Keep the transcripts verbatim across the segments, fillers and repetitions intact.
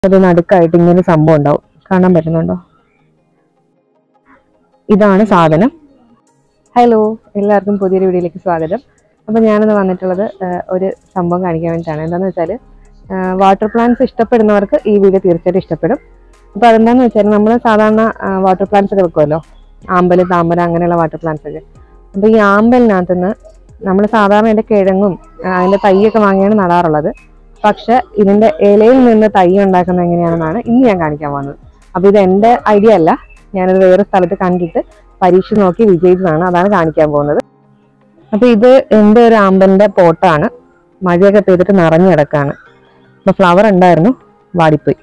അത് നടുക്കായിട്ട് ഇങ്ങനെ സംഭവം ഉണ്ടാവും. കാണാൻ പറ്റുന്നുണ്ടോ? ഇതാണ് സാധനം. ഹലോ, എല്ലാവർക്കും പുതിയൊരു വീഡിയോയിലേക്ക് സ്വാഗതം. അപ്പോൾ ഞാനിന്ന് വന്നിട്ടുള്ളത് ഒരു സംഭവം കാണിക്കാൻ വേണ്ടിയിട്ടാണ്. എന്താണെന്ന് വെച്ചാൽ വാട്ടർ പ്ലാന്റ്സ് ഇഷ്ടപ്പെടുന്നവർക്ക് ഈ വീഡിയോ തീർച്ചയായിട്ടും ഇഷ്ടപ്പെടും. അപ്പോൾ അതെന്താണെന്ന് വെച്ചാൽ നമ്മൾ സാധാരണ വാട്ടർ പ്ലാന്റ്സ് ഒക്കെ വെക്കുമല്ലോ, ആമ്പൽ, താമര, അങ്ങനെയുള്ള വാട്ടർ പ്ലാന്റ്സ് ഒക്കെ. അപ്പോൾ ഈ ആമ്പലിനകത്തുനിന്ന് നമ്മൾ സാധാരണ അതിൻ്റെ കിഴങ്ങും അതിൻ്റെ തൈയൊക്കെ വാങ്ങിയാണ് നടാറുള്ളത്. പക്ഷെ ഇതിൻ്റെ ഇലയിൽ നിന്ന് തൈ ഉണ്ടാക്കുന്നത് എങ്ങനെയാണെന്നാണ് ഇന്ന് ഞാൻ കാണിക്കാൻ പോകുന്നത്. അപ്പോൾ ഇത് എൻ്റെ ഐഡിയ അല്ല, ഞാനത് വേറെ സ്ഥലത്ത് കണ്ടിട്ട് പരീക്ഷ നോക്കി വിജയിച്ചതാണ്. അതാണ് കാണിക്കാൻ പോകുന്നത്. അപ്പോൾ ഇത് എൻ്റെ ഒരു ആമ്പലിൻ്റെ പോട്ടാണ്. മഴയൊക്കെ പെയ്തിട്ട് നിറഞ്ഞു കിടക്കാണ്. അപ്പോൾ ഫ്ലവർ ഉണ്ടായിരുന്നു, വാടിപ്പോയി.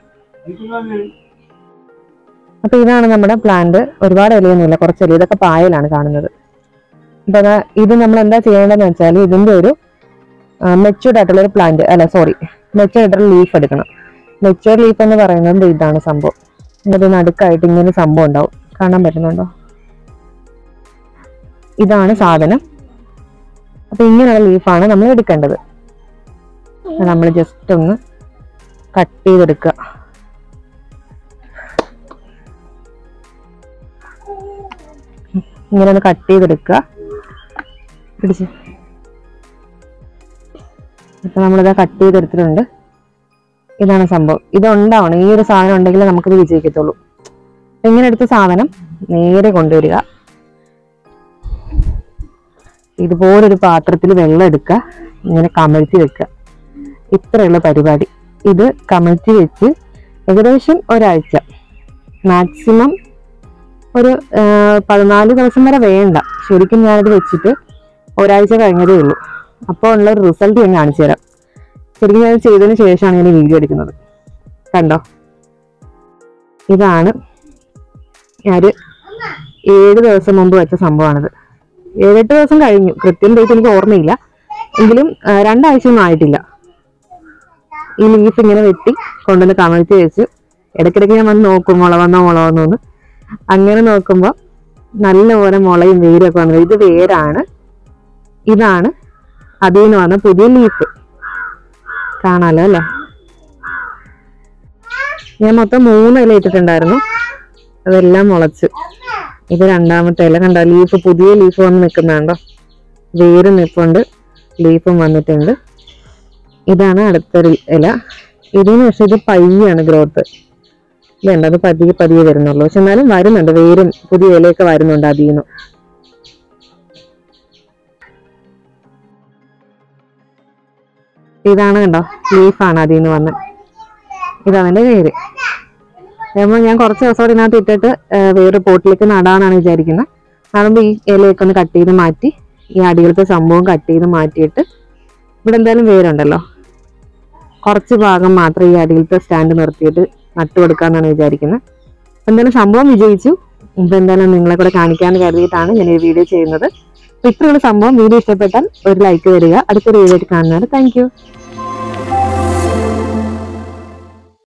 അപ്പോൾ ഇതാണ് നമ്മുടെ പ്ലാന്റ്. ഒരുപാട് ഇലയൊന്നുമില്ല, കുറച്ച് ഇല. ഇതൊക്കെ പായലാണ് കാണുന്നത്. അപ്പോൾ അതാ ഇത് നമ്മൾ എന്താ ചെയ്യേണ്ടതെന്ന് വെച്ചാൽ ഇതിൻ്റെ ഒരു മെച്യൂർഡ് ആയിട്ടുള്ള ഒരു പ്ലാന്റ്, അല്ല സോറി മെച്യൂർഡ് ആയിട്ടുള്ള ലീഫ് എടുക്കണം. മെച്യൂർഡ് ലീഫ് എന്ന് പറയുന്നത് ഇതാണ് സംഭവം. ഇത് നടുക്കായിട്ട് ഇങ്ങനെ സംഭവം ഉണ്ടാവും. കാണാൻ പറ്റുന്നുണ്ടോ? ഇതാണ് സാധനം. അപ്പൊ ഇങ്ങനെയുള്ള ലീഫാണ് നമ്മൾ എടുക്കേണ്ടത്. നമ്മൾ ജസ്റ്റ് ഒന്ന് കട്ട് ചെയ്തെടുക്കുക. ഇങ്ങനെ ഒന്ന് കട്ട് ചെയ്തെടുക്കുക. പിടിച്ച് ഇപ്പൊ നമ്മളിതാ കട്ട് ചെയ്തെടുത്തിട്ടുണ്ട്. ഇതാണ് സംഭവം. ഇതുണ്ടാവണം, ഈ ഒരു സാധനം ഉണ്ടെങ്കിൽ നമുക്കിത് വിജയിക്കത്തുള്ളൂ. ഇങ്ങനെ എടുത്ത സാധനം നേരെ കൊണ്ടുവരിക. ഇതുപോലൊരു പാത്രത്തിൽ വെള്ളം എടുക്കുക, ഇങ്ങനെ കമഴ്ത്തി വെക്കുക. ഇത്രയുള്ള പരിപാടി. ഇത് കമഴ്ത്തി വെച്ച് ഏകദേശം ഒരാഴ്ച, മാക്സിമം ഒരു പതിനാല് ദിവസം വരെ വേണ്ട. ശരിക്കും ഞാനത് വെച്ചിട്ട് ഒരാഴ്ച കഴിഞ്ഞതേ ഉള്ളൂ. അപ്പോൾ ഉള്ള ഒരു റിസൾട്ട് ഞാൻ കാണിച്ചു തരാം. ശരിക്കും ഞാൻ ചെയ്തതിന് ശേഷമാണ് ഞാൻ ഈ വീഡിയോ എടുക്കുന്നത്. കണ്ടോ? ഇതാണ് ഞാനൊരു ഏഴ് ദിവസം മുമ്പ് വെച്ച സംഭവമാണിത്. ഏഴെട്ട് ദിവസം കഴിഞ്ഞു, കൃത്യം ഡേറ്റ് എനിക്ക് ഓർമ്മയില്ല. എങ്കിലും രണ്ടാഴ്ചയൊന്നും ആയിട്ടില്ല. ഈ ലീഫ് ഇങ്ങനെ വെട്ടി കൊണ്ടുവന്ന് കമഴ്ത്തി വെച്ച് ഇടയ്ക്കിടയ്ക്ക് ഞാൻ വന്ന് നോക്കും, മുള വന്നോ മുള വന്നോന്ന്. അങ്ങനെ നോക്കുമ്പോൾ നല്ലപോലെ മുളയും വേരൊക്കെ വന്നത്. ഇത് വേരാണ്. ഇതാണ് അതിൽ നിന്ന് വന്ന പുതിയ ലീഫ്. കാണാലോ അല്ലേ? ഞാൻ മൊത്തം മൂന്ന് ഇല ഇട്ടിട്ടുണ്ടായിരുന്നു, അതെല്ലാം മുളച്ച്. ഇത് രണ്ടാമത്തെ ഇല. കണ്ടോ? ലീഫ്, പുതിയ ലീഫ് വന്ന് നിൽക്കുന്നുണ്ടോ? വേര് നിൽപ്പുണ്ട്, ലീഫും വന്നിട്ടുണ്ട്. ഇതാണ് അടുത്തൊരു ഇല. ഇതിന് പക്ഷെ ഇത് പയ്യാണ് ഗ്രോത്ത്. ഇല്ല, അത് പതിയെ പതിയെ വരുന്നുള്ളൂ. പക്ഷെ എന്നാലും വരുന്നുണ്ട്, വേരും പുതിയ ഇലയൊക്കെ വരുന്നുണ്ട് അതിൽ നിന്ന്. ഇതാണ് കണ്ടോ? ലീഫാണ് അതിൽ നിന്ന് വന്ന്. ഇതതിൻ്റെ വേര്. അപ്പോൾ ഞാൻ കുറച്ച് ദിവസം ഇതിനകത്ത് ഇട്ടിട്ട് വേറെ പോട്ടിലേക്ക് നടാന്നാണ് വിചാരിക്കുന്നത്. നടുമ്പോൾ ഈ ഇലയൊക്കെ ഒന്ന് കട്ട് ചെയ്ത് മാറ്റി, ഈ അടിയിലത്തെ സംഭവം കട്ട് ചെയ്ത് മാറ്റിയിട്ട്, ഇവിടെ എന്തായാലും വേരുണ്ടല്ലോ, കുറച്ച് ഭാഗം മാത്രം ഈ അടിയിലത്തെ സ്റ്റാൻഡ് നിർത്തിയിട്ട് നട്ടു കൊടുക്കാമെന്നാണ് വിചാരിക്കുന്നത്. എന്തായാലും സംഭവം വിജയിച്ചു. ഇപ്പം എന്തായാലും നിങ്ങളെ കൂടെ കാണിക്കാമെന്ന് കരുതിയിട്ടാണ് ഞാൻ ഈ വീഡിയോ ചെയ്യുന്നത്. അപ്പോൾ ഇത്രയുള്ള സംഭവം. വീഡിയോ ഇഷ്ടപ്പെട്ടാൽ ഒരു ലൈക്ക് തരിക. അടുത്തൊരു വീഡിയോ കാണുന്നവരെ താങ്ക് യു.